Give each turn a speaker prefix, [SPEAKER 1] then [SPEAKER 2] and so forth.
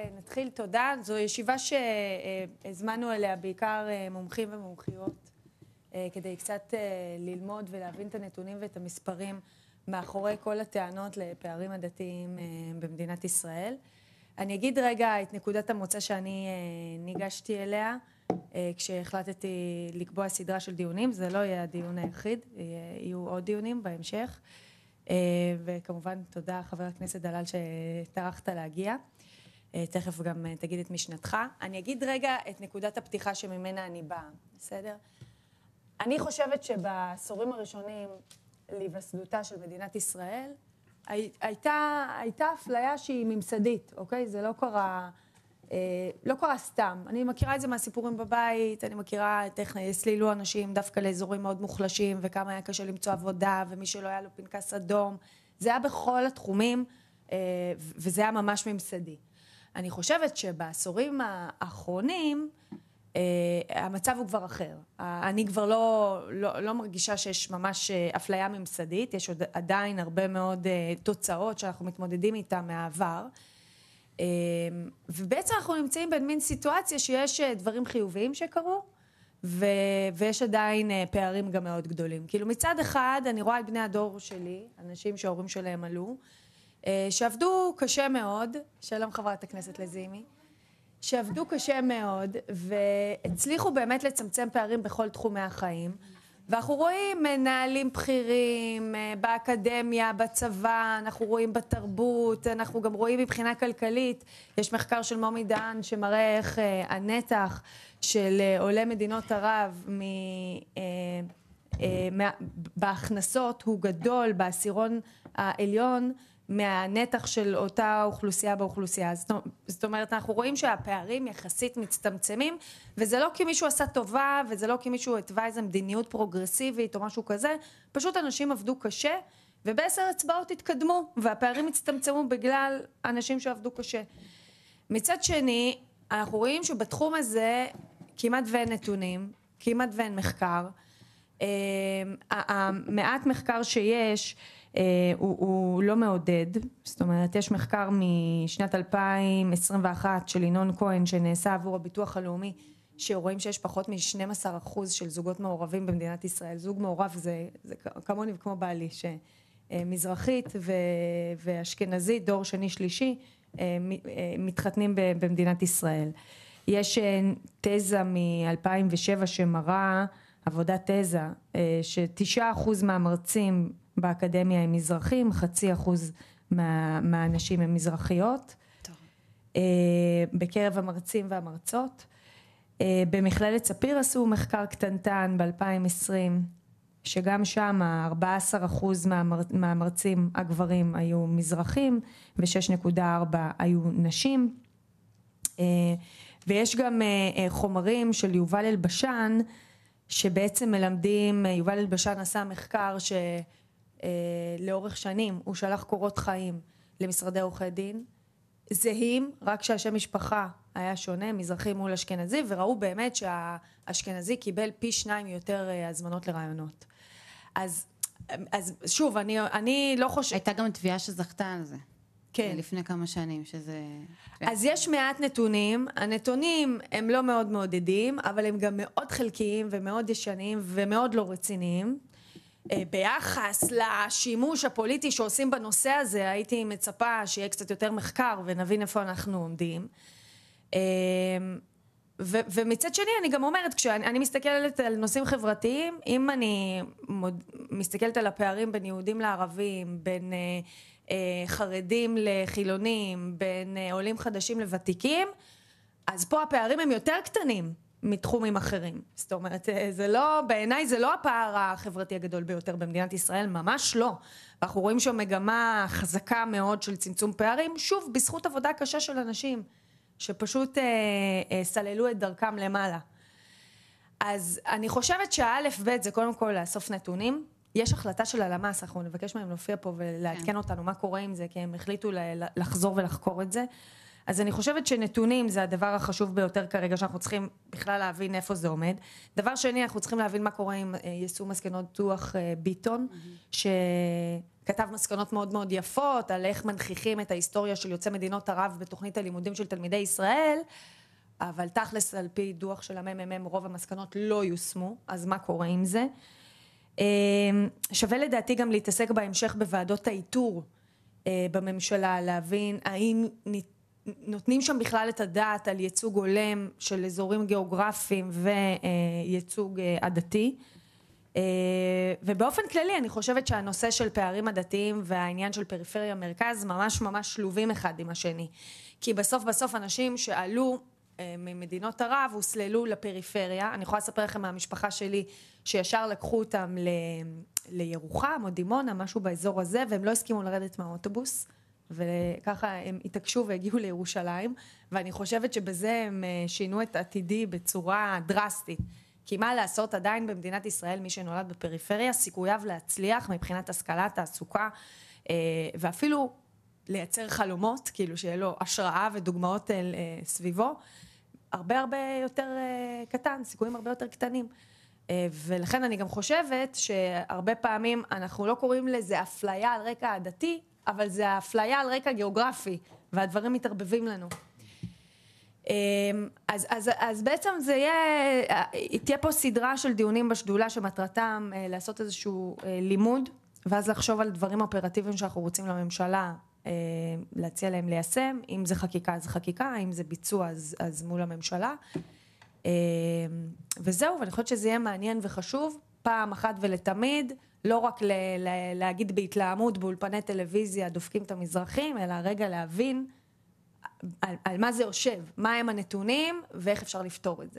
[SPEAKER 1] נתחיל, תודה. זו ישיבה שהזמנו אליה בעיקר מומחים ומומחיות, כדי קצת ללמוד ולהבין את הנתונים ואת המספרים מאחורי כל הטענות לפערים עדתיים במדינת ישראל. אני אגיד רגע את נקודת המוצא שאני ניגשתי אליה, כשהחלטתי לקבוע סדרה של דיונים. זה לא יהיה הדיון היחיד, יהיו עוד דיונים בהמשך. וכמובן תודה חבר הכנסת דלל שטרחת להגיע. תכף גם תגיד את משנתך. אני אגיד רגע את נקודת הפתיחה שממנה אני באה, בסדר? אני חושבת שבעשורים הראשונים להיווסדותה של מדינת ישראל הייתה אפליה שהיא ממסדית, אוקיי? זה לא קרה סתם. אני מכירה את זה מהסיפורים בבית, אני מכירה את איך הסלילו אנשים דווקא לאזורים מאוד מוחלשים, וכמה היה קשה למצוא עבודה, ומי שלא היה לו פנקס אדום. זה היה בכל התחומים, וזה היה ממש ממסדי. אני חושבת שבעשורים האחרונים, המצב הוא כבר אחר. אני כבר לא מרגישה שיש ממש אפליה ממסדית, יש עדיין הרבה מאוד תוצאות שאנחנו מתמודדים איתה מהעבר, ובעצם אנחנו נמצאים במין סיטואציה שיש דברים חיוביים שקרו, ויש עדיין פערים גם מאוד גדולים. כאילו מצד אחד אני רואה את בני הדור שלי, אנשים שההורים שלהם עלו, שעבדו קשה מאוד, שלום חברת הכנסת לזימי, שעבדו קשה מאוד והצליחו באמת לצמצם פערים בכל תחומי החיים, ואנחנו רואים מנהלים בכירים באקדמיה, בצבא, אנחנו רואים בתרבות, אנחנו גם רואים מבחינה כלכלית. יש מחקר של מומי דהן שמראה איך הנתח של עולי מדינות ערב בהכנסות הוא גדול בעשירון העליון מהנתח של אותה אוכלוסייה באוכלוסייה. זאת אומרת, אנחנו רואים שהפערים יחסית מצטמצמים, וזה לא כי מישהו עשה טובה, וזה לא כי מישהו התווה איזו מדיניות פרוגרסיבית או משהו כזה, פשוט אנשים עבדו קשה, וב10 אצבעות התקדמו, והפערים הצטמצמו בגלל אנשים שעבדו קשה. מצד שני, אנחנו רואים שבתחום הזה כמעט ואין נתונים, כמעט ואין מחקר. המעט מחקר שיש, הוא לא מעודד. זאת אומרת, יש מחקר משנת 2021 של ינון כהן שנעשה עבור הביטוח הלאומי, שרואים שיש פחות מ-12% של זוגות מעורבים במדינת ישראל. זוג מעורב זה כמוני וכמו בעלי, שמזרחית ואשכנזית, דור שני שלישי, מתחתנים במדינת ישראל. יש תזה מ-2007 שמראה, עבודת תזה, ש9% מהמרצים באקדמיה הם מזרחים, 0.5% מהאנשים הם מזרחיות, בקרב המרצים והמרצות. במכללת ספיר עשו מחקר קטנטן ב-2020, שגם שם 14% מהמרצים הגברים היו מזרחים, ו6.4 היו נשים. ויש גם חומרים של יובל אלבשן, שבעצם מלמדים, יובל אלבשן עשה מחקר שלאורך שנים הוא שלח קורות חיים למשרדי עורכי דין, זהים, רק שהשם משפחה היה שונה, מזרחי מול אשכנזי, וראו באמת שהאשכנזי קיבל פי 2 יותר הזמנות לרעיונות. אז שוב, אני לא חושבת...
[SPEAKER 2] הייתה גם תביעה שזכתה על זה.
[SPEAKER 1] כן.
[SPEAKER 2] לפני כמה שנים, שזה...
[SPEAKER 1] אז יש מעט נתונים, הנתונים הם לא מאוד מעודדים, אבל הם גם מאוד חלקיים ומאוד ישנים ומאוד לא רציניים. ביחס לשימוש הפוליטי שעושים בנושא הזה, הייתי מצפה שיהיה קצת יותר מחקר ונבין איפה אנחנו עומדים. ומצד שני אני גם אומרת, כשאני מסתכלת על נושאים חברתיים, אם אני מסתכלת על הפערים בין יהודים לערבים, בין חרדים לחילונים, בין עולים חדשים לוותיקים, אז פה הפערים הם יותר קטנים מתחומים אחרים. זאת אומרת, בעיניי זה לא הפער החברתי הגדול ביותר במדינת ישראל, ממש לא. ואנחנו רואים שמגמה חזקה מאוד של צמצום פערים, שוב, בזכות עבודה קשה של אנשים, שפשוט סללו את דרכם למעלה. אז אני חושבת שהאלף ב' זה קודם כל לאסוף נתונים. יש החלטה של הלמ"ס, אנחנו נבקש מהם להופיע פה ולעדכן אותנו מה קורה עם זה, כי הם החליטו לחזור ולחקור את זה. אז אני חושבת שנתונים זה הדבר החשוב ביותר כרגע, שאנחנו צריכים בכלל להבין איפה זה עומד. דבר שני, אנחנו צריכים להבין מה קורה עם יישום מסקנות דוח ביטון, שכתב מסקנות מאוד מאוד יפות, על איך מנכיחים את ההיסטוריה של יוצאי מדינות ערב בתוכנית הלימודים של תלמידי ישראל, אבל תכלס על פי דוח של הממ"מ רוב המסקנות לא יושמו, אז מה קורה עם זה? שווה לדעתי גם להתעסק בהמשך בוועדות האיתור בממשלה, להבין האם נותנים שם בכלל את הדעת על ייצוג הולם של אזורים גיאוגרפיים וייצוג עדתי. ובאופן כללי אני חושבת שהנושא של פערים עדתיים והעניין של פריפריה מרכז ממש ממש שלובים אחד עם השני. כי בסוף אנשים שעלו ממדינות ערב הוסללו לפריפריה. אני יכולה לספר לכם מהמשפחה שלי שישר לקחו אותם לירוחם או דימונה, משהו באזור הזה, והם לא הסכימו לרדת מהאוטובוס, וככה הם התעקשו והגיעו לירושלים, ואני חושבת שבזה הם שינו את עתידי בצורה דרסטית. כי מה לעשות, עדיין במדינת ישראל מי שנולד בפריפריה סיכוייו להצליח מבחינת השכלה, תעסוקה, ואפילו לייצר חלומות, כאילו שיהיה לו השראה ודוגמאות סביבו, הרבה יותר קטן, סיכויים הרבה יותר קטנים. ולכן אני גם חושבת שהרבה פעמים אנחנו לא קוראים לזה אפליה על רקע עדתי, אבל זה אפליה על רקע גיאוגרפי, והדברים מתערבבים לנו. אז בעצם תהיה פה סדרה של דיונים בשדולה שמטרתם לעשות איזשהו לימוד, ואז לחשוב על דברים אופרטיביים שאנחנו רוצים לממשלה להציע להם ליישם. אם זה חקיקה אז חקיקה, אם זה ביצוע אז מול הממשלה. וזהו, ואני חושבת שזה יהיה מעניין וחשוב פעם אחת ולתמיד, לא רק להגיד בהתלהמות באולפני טלוויזיה דופקים את המזרחים, אלא רגע להבין על מה זה יושב, מה הם הנתונים ואיך אפשר לפתור את זה.